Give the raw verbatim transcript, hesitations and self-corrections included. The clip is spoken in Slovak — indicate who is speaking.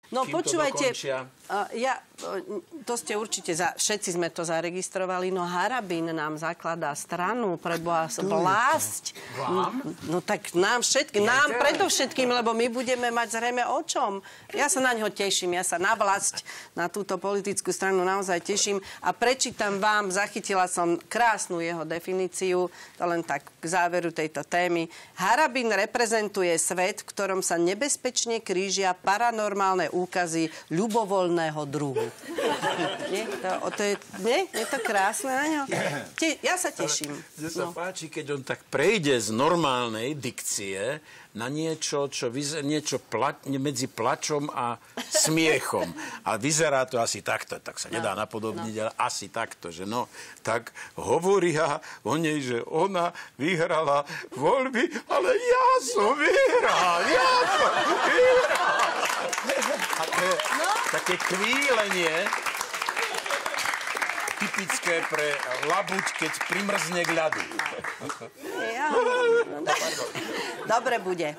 Speaker 1: No
Speaker 2: kým
Speaker 1: počúvajte,
Speaker 2: to dokončia.
Speaker 1: uh, ja, uh, to ste určite, za, všetci sme to zaregistrovali, no Harabin nám zakladá stranu, preboha vlásť. No, no tak nám všetkým, nám predovšetkým, lebo my budeme mať zrejme o čom. Ja sa na ňo teším, ja sa na vlast, na túto politickú stranu naozaj teším a prečítam vám, zachytila som krásnu jeho definíciu, to len tak k záveru tejto témy. Harabin reprezentuje svet, v ktorom sa nebezpečne krížia paranormálne úkazy ľubovoľného druhu. Nie? To, to je, nie? Je to krásne na ňo? Te, ja sa teším.
Speaker 2: Mne sa
Speaker 1: No.
Speaker 2: páči, keď on tak prejde z normálnej dikcie na niečo, čo vyzer, niečo pla, medzi plačom a smiechom. A vyzerá to asi takto, tak sa nedá
Speaker 1: No.
Speaker 2: napodobniť, ale asi takto, že no, tak hovoria o nej, že ona vyhrala voľby, ale ja som vyhral, ja som vyhral. A to je také kvílenie typické pre labuť, keď primrzne k ľadu.
Speaker 1: Ja, no, dobre bude.